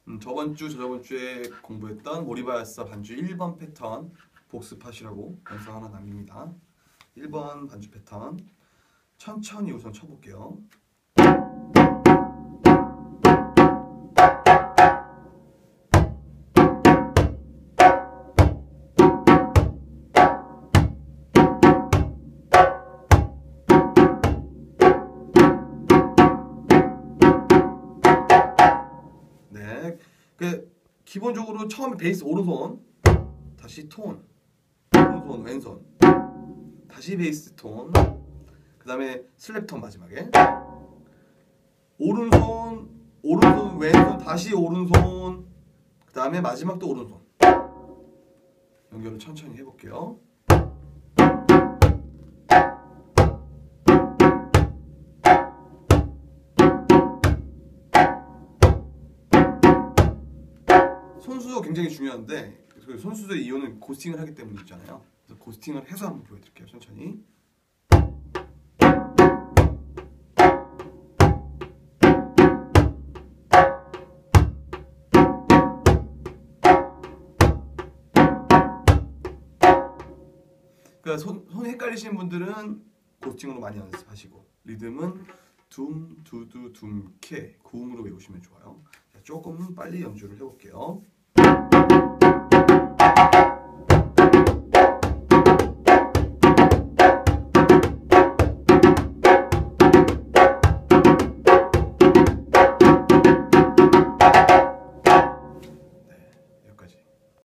저번 주, 저저번 주에 공부했던 모리바야스 반주 1번 패턴 복습하시라고 영상 하나 남깁니다. 1번 반주 패턴 천천히 우선 쳐볼게요. 네, 기본적으로 처음에 베이스 오른손, 다시 톤, 오른손 왼손, 다시 베이스 톤, 그 다음에 슬랩 톤 마지막에 오른손, 오른손 왼손, 다시 오른손, 그 다음에 마지막 또 오른손. 연결을 천천히 해볼게요. 손수도 굉장히 중요한데 손수도의 이유는 고스팅을 하기 때문에 있잖아요. 그래서 고스팅을 해서 한번 보여드릴게요. 천천히. 그러니까 손이 헷갈리시는 분들은 고스팅으로 많이 연습하시고 리듬은 둠, 두두, 둠케 구음으로 외우시면 좋아요. 자, 조금 빨리 연주를 해볼게요.